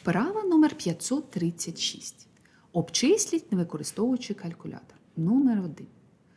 Вправа номер 536. Обчисліть, не використовуючи калькулятор. Номер 1.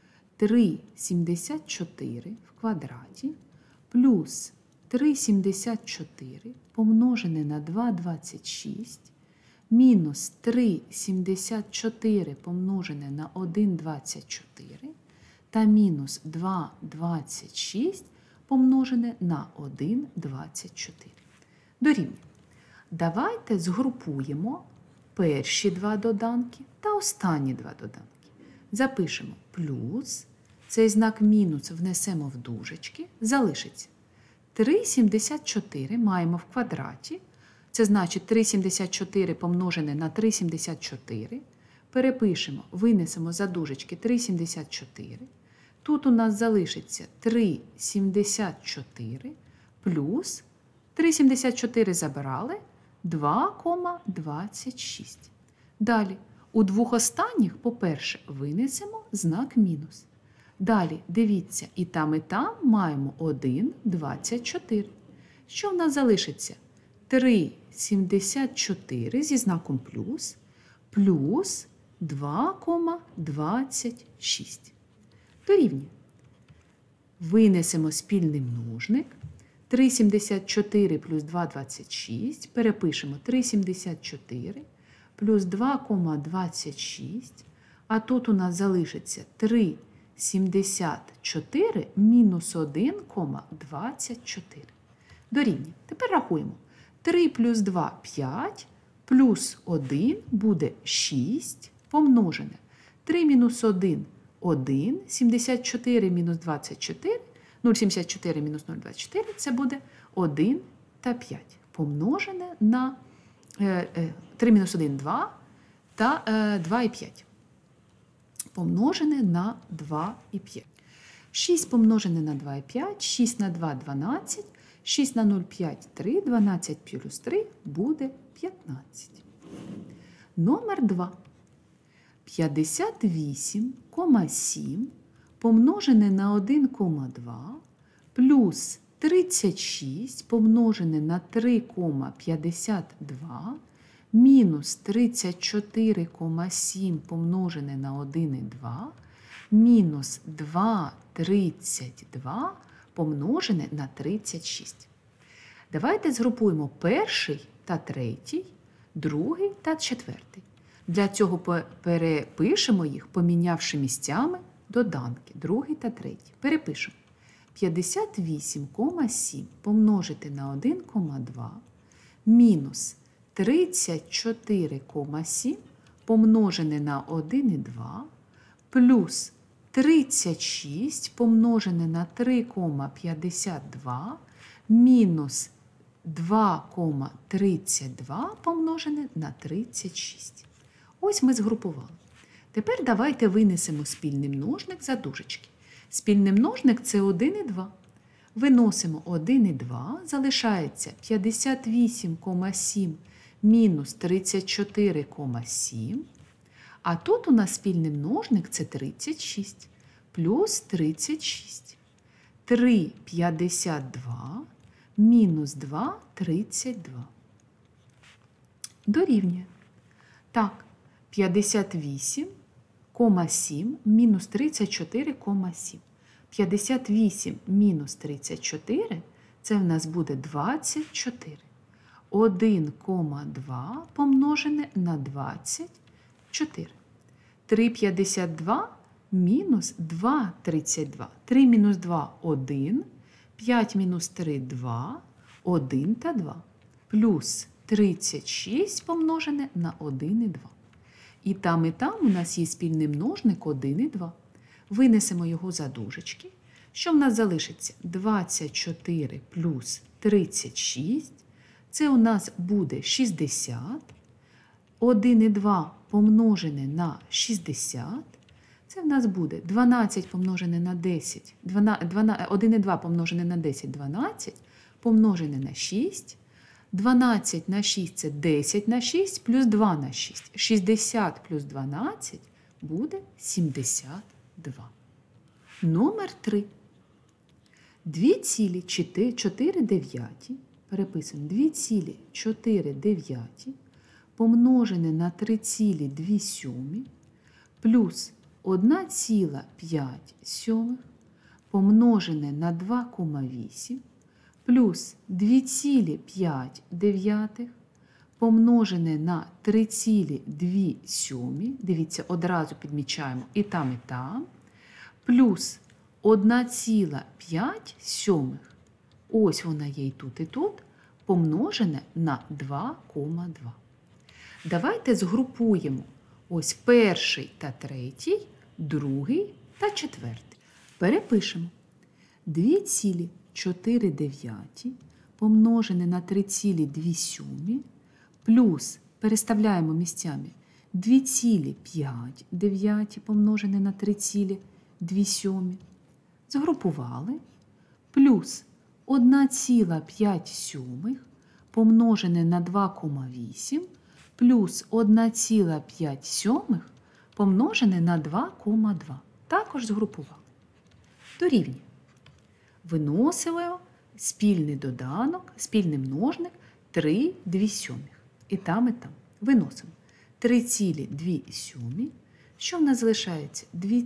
3,74 в квадраті плюс 3,74 помножене на 2,26 мінус 3,74 помножене на 1,24 та мінус 2,26 помножене на 1,24. Дорівнює. Давайте згрупуємо перші два доданки та останні два доданки. Запишемо плюс, цей знак мінус внесемо в дужечки, залишиться 3,74 маємо в квадраті, це значить 3,74 помножене на 3,74, перепишемо, винесемо за дужечки 3,74, тут у нас залишиться 3,74 плюс 3,74 забирали, 2,26. Далі, у двох останніх, по-перше, винесемо знак мінус. Далі, дивіться, і там маємо 1,24. Що в нас залишиться? 3,74 зі знаком плюс, плюс 2,26. Дорівнює. Винесемо спільний множник. 3,74 плюс 2,26, перепишемо 3,74 плюс 2,26, а тут у нас залишиться 3,74 мінус 1,24. Дорівнює. Тепер рахуємо. 3 плюс 2 – 5, плюс 1 буде 6 помножене. 3 мінус 1 – 1, 74 мінус 24, 0,74 мінус 0,24 – це буде 1 та 5. Помножене на 3 мінус 1 – 2 та 2 і 5. Помножене на 2 і 5. 6 помножене на 2 і 5, 6 на 2 – 12, 6 на 0 – 5 – 3, 12 плюс 3 буде 15. Номер 2. 58,7 помножене на 1,2 плюс 36 помножене на 3,52 мінус 34,7 помножене на 1,2 мінус 2,32 помножене на 36. Давайте згрупуємо перший та третій, другий та четвертий. Для цього перепишемо їх, помінявши місцями доданки, другий та третій. Перепишемо. 58,7 помножити на 1,2 мінус 34,7 помножене на 1,2 плюс 36 помножене на 3,52 мінус 2,32 помножене на 36. Ось ми згрупували. Тепер давайте винесемо спільний множник за дужечки. Спільний множник – це 1 і 2. Виносимо 1 і 2, залишається 58,7 мінус 34,7. А тут у нас спільний множник – це 36 плюс 36. 3,52 мінус 2 – 32. Дорівнює. Так, 58,7 мінус 34,7. 58 мінус 34 – це в нас буде 24. 1,2 помножене на 24. 3,52 мінус 2,32. 3 мінус 2 – 1. 5 мінус 3 – 2. 1 та 2. Плюс 36 помножене на 1,2. І там у нас є спільний множник 1 і 2. Винесемо його за дужечки. Що в нас залишиться? 24 плюс 36. Це у нас буде 60. 1 і 2 помножене на 60. Це в нас буде 12 помножене на 10. 1 і 2 помножене на 10 – 12. Помножене на 6. 12 на 6 – це 10 на 6 плюс 2 на 6. 60 плюс 12 буде 72. Номер 3. 2,4 Переписуємо 2,4 помножене на 3,2 плюс 1,5 помножене на 2,8 плюс 2,5 помножене на 3,2. Дивіться, одразу підмічаємо і там, плюс 1,5. Ось вона є і тут, помножене на 2,2. Давайте згрупуємо ось перший та третій, другий та четвертий. Перепишемо. 2,4 помножене на 3,2 плюс, переставляємо місцями, 2,5 помножене на 3,2. Згрупували. Плюс 1,5 помножене на 2,8 плюс 1,5 помножене на 2,2. Також згрупували. Дорівнює. Виносимо спільний доданок, спільний множник 3,2. І там. Виносимо 3,2. Що в нас залишається?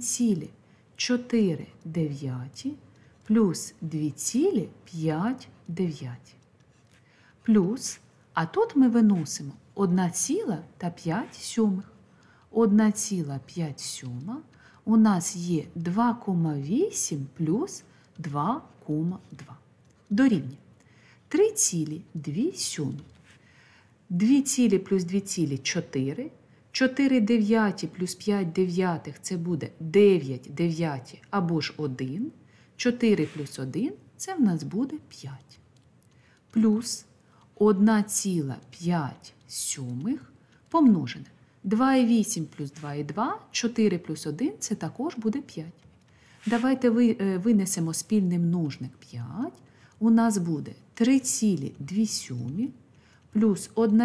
2,4 плюс 2,5. Плюс, а тут ми виносимо 1,5. 1,5 у нас є 2,8 плюс 2,2. Дорівнює. 3,2. 2 цілі плюс 2 цілі – 4. 4 дев'яті плюс 5 дев'ятих – це буде 9 дев'яті або ж 1. 4 плюс 1 – це в нас буде 5. Плюс 1,5 помножене. 2,8 плюс 2,2, 4 плюс 1 – це також буде 5. Давайте винесемо спільний множник 5. У нас буде 3,2 плюс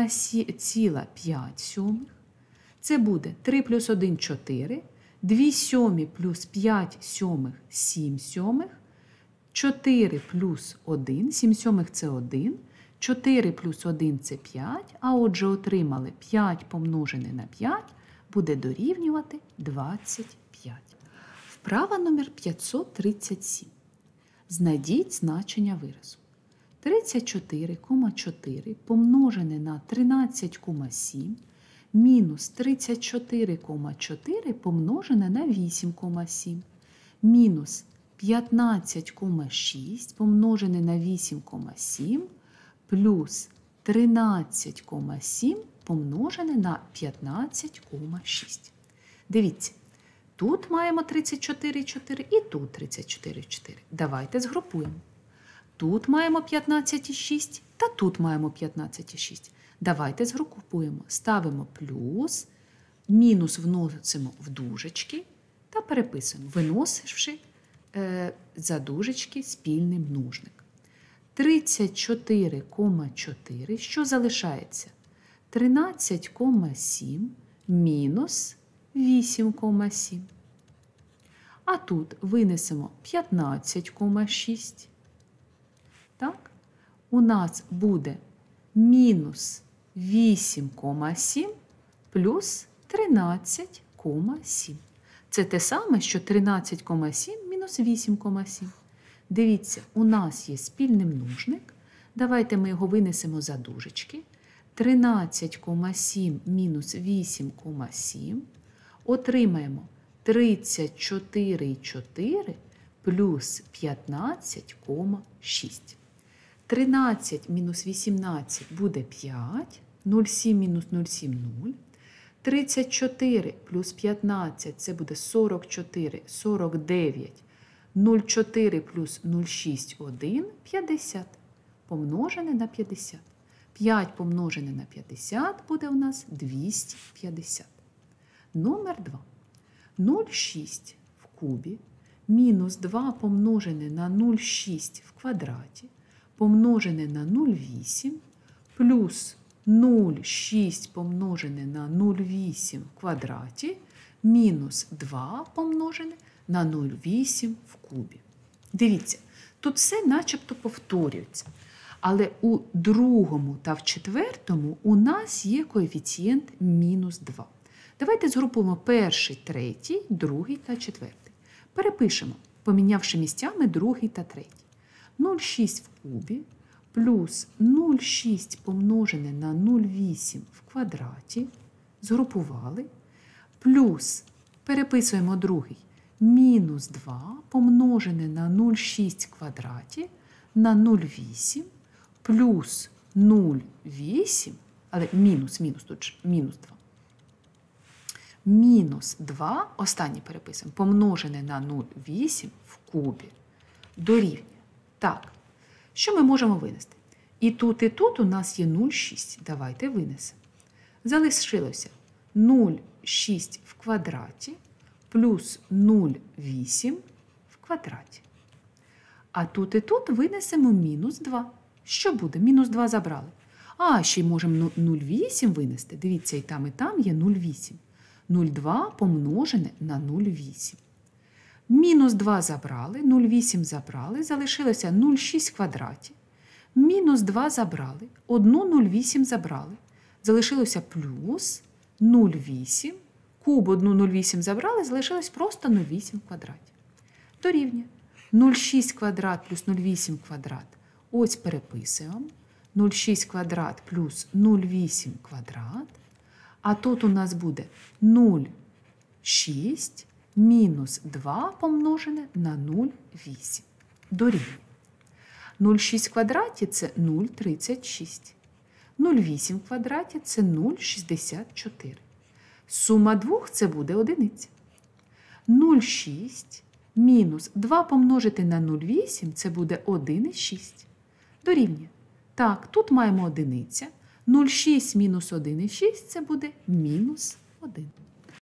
1,5. Це буде 3 плюс 1 – 4. 2 сьомі плюс 5 сьомих – 7 сьомих. 4 плюс 1, 7 сьомих – це 1. 4 плюс 1 – це 5, а отже отримали 5 помножене на 5 буде дорівнювати 25. Вправа номер 537. Знайдіть значення виразу. 34,4 помножене на 13,7 мінус 34,4 помножене на 8,7 мінус 15,6 помножене на 8,7 плюс 13,7 помножене на 15,6. Дивіться, тут маємо 34,4 і тут 34,4. Давайте згрупуємо. Тут маємо 15,6 та тут маємо 15,6. Давайте згрупуємо. Ставимо плюс, мінус вносимо в дужечки та переписуємо, виносивши за дужечки спільний множник. 34,4, що залишається? 13,7 мінус 8,7. А тут винесемо 15,6. Так? У нас буде мінус 8,7 плюс 13,7. Це те саме, що 13,7 мінус 8,7. Дивіться, у нас є спільний множник. Давайте ми його винесемо за дужечки. 13,7 мінус 8,7. Отримаємо 34,4 плюс 15,6. 13 мінус 18 буде 5. 0,7 мінус 0,7 – 0. 34 плюс 15 – це буде 44, 49. 0,4 плюс 0,6 – 1, 50. Помножене на 50. 5 помножене на 50 буде у нас 250. Номер 2. 0,6 в кубі мінус 2 помножене на 0,6 в квадраті помножене на 0,8 плюс 0,6 помножене на 0,8 в квадраті мінус 2 помножене на 0,8 в кубі. Дивіться, тут все начебто повторюється. Але у другому та в четвертому у нас є коефіцієнт мінус 2. Давайте згрупуємо перший, третій, другий та четвертий. Перепишемо, помінявши місцями другий та третій. 0,6 в кубі плюс 0,6 помножене на 0,8 в квадраті. Згрупували. Плюс, переписуємо другий, мінус 2 помножене на 0,6 в квадраті на 0,8 плюс 0,8, але мінус, тут ж мінус 2. Мінус 2, останнє переписуємо, помножене на 0,8 в кубі дорівнює. Так, що ми можемо винести? І тут у нас є 0,6. Давайте винесемо. Залишилося 0,6 в квадраті плюс 0,8 в квадраті. А тут винесемо мінус 2. Що буде? Мінус 2 забрали. А, ще й можемо 0,8 винести. Дивіться, і там є 0,8. 0,2 помножене на 0,8. Мінус 2 забрали, 0,8 забрали, залишилося 0,6 в квадраті. Мінус 2 забрали, одну 0,8 забрали. Залишилося плюс 0,8. Куб одну 0,8 забрали, залишилось просто 0,8 в квадраті. Дорівнює. 0,6 квадрат плюс 0,8 квадрат. Ось переписуємо. 0,6 квадрат плюс 0,8 квадрат. А тут у нас буде 0,6 мінус 2 помножене на 0,8. Дорівнює. 0,6 в квадраті – це 0,36. 0,8 в квадраті – це 0,64. Сума двох – це буде одиниця. 0,6 мінус 2 помножити на 0,8 – це буде 1,6. Дорівнює. Так, тут маємо одиниця. 0,6 мінус 1,6 – це буде мінус 1.